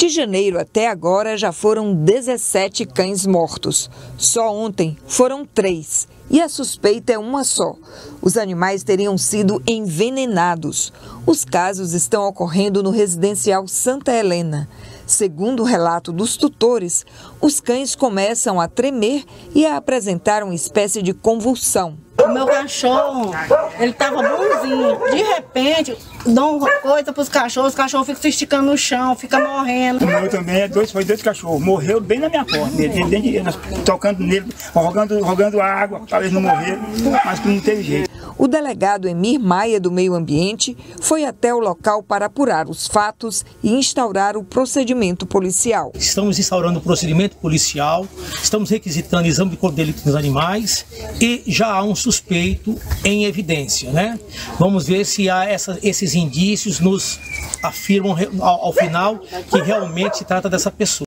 De janeiro até agora já foram 17 cães mortos. Só ontem foram 3 e a suspeita é uma só. Os animais teriam sido envenenados. Os casos estão ocorrendo no residencial Santa Helena. Segundo o relato dos tutores, os cães começam a tremer e a apresentar uma espécie de convulsão. O meu cachorro, ele estava bonzinho. De repente, dão uma coisa para os cachorros ficam se esticando no chão, fica morrendo. O meu também foi dois cachorros. Morreu bem na minha porta. Tocando nele, rogando água, talvez não morrer, mas não teve jeito. O delegado Emir Maia, do Meio Ambiente, foi até o local para apurar os fatos e instaurar o procedimento policial. Estamos instaurando o procedimento policial, estamos requisitando exame de corpo de delito dos animais e já há um suspeito em evidência, né? Vamos ver se há esses indícios nos afirmam ao final que realmente se trata dessa pessoa.